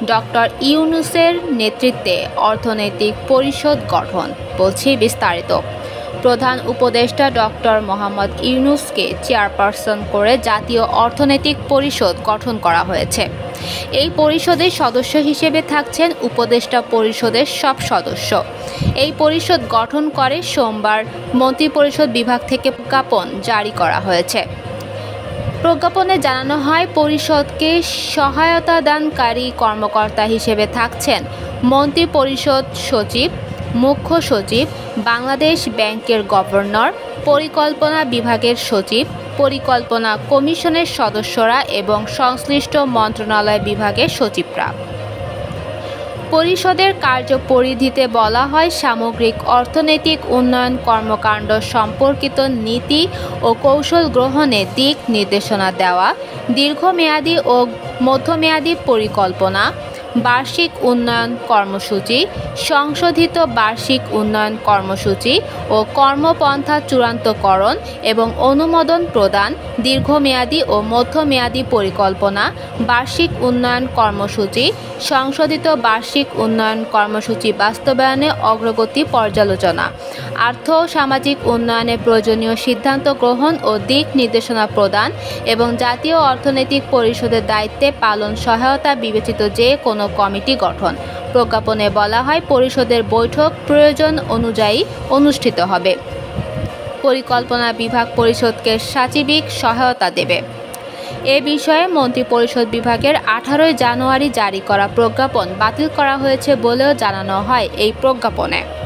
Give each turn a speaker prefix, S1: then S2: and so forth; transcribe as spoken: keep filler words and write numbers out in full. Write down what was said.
S1: Doctor ইউনূসের নেতৃত্বে অর্থনৈতিক পরিষদ গঠন। বলছি বিস্তারিত। প্রধান উপদেষ্টা ডক্টর মোহাম্মদ ইউনূসকে চেয়ারপারসন করে জাতীয় অর্থনৈতিক পরিষদ গঠন করা হয়েছে। এই পরিষদের সদস্য হিসেবে থাকছেন উপদেষ্টা পরিষদের সব সদস্য। এই পরিষদ গঠন করে সোমবার মন্ত্রিপরিষদ বিভাগ থেকে প্রজ্ঞাপন জারি করা হয়েছে। প্রজ্ঞাপনে জানানো হয়, পরিষদকে সহায়তাদানকারী কর্মকর্তা হিসেবে থাকছেন মন্ত্রিপরিষদ সচিব, মুখ্য সচিব, বাংলাদেশ ব্যাংকের গভর্নর, পরিকল্পনা বিভাগের সচিব, পরিকল্পনা কমিশনের সদস্যরা এবং সংশ্লিষ্ট মন্ত্রণালয় বিভাগের সচিবরা। পরিষদের কার্যপরিধিতে বলা হয়, সামগ্রিক অর্থনৈতিক উন্নয়ন কর্মকাণ্ড সম্পর্কিত নীতি ও কৌশল গ্রহণে দিক নির্দেশনা দেওয়া, দীর্ঘমেয়াদী ও মধ্যমেয়াদী পরিকল্পনা, বার্ষিক উন্নয়ন কর্মসূচি, সংশোধিত বার্ষিক উন্নয়ন কর্মসূচি ও কর্মপন্থা চূড়ান্তকরণ এবং অনুমোদন প্রদান, দীর্ঘমেয়াদী ও মধ্যমেয়াদী পরিকল্পনা, বার্ষিক উন্নয়ন কর্মসূচি, সংশোধিত বার্ষিক উন্নয়ন কর্মসূচি বাস্তবায়নে অগ্রগতি পর্যালোচনা, আর্থ ও সামাজিক উন্নয়নে প্রয়োজনীয় সিদ্ধান্ত গ্রহণ ও দিক নির্দেশনা প্রদান এবং জাতীয় অর্থনৈতিক পরিষদের দায়িত্বে পালন সহায়তা বিবেচিত যে কোনো কমিটি গঠন। প্রজ্ঞাপনে বলা হয়, পরিষদের বৈঠক প্রয়োজন অনুযায়ী অনুষ্ঠিত হবে। পরিকল্পনা বিভাগ পরিষদকে সাচিবিক সহায়তা দেবে। এ বিষয়ে মন্ত্রিপরিষদ বিভাগের আঠারোই জানুয়ারি জারি করা প্রজ্ঞাপন বাতিল করা হয়েছে বলেও জানানো হয় এই প্রজ্ঞাপনে।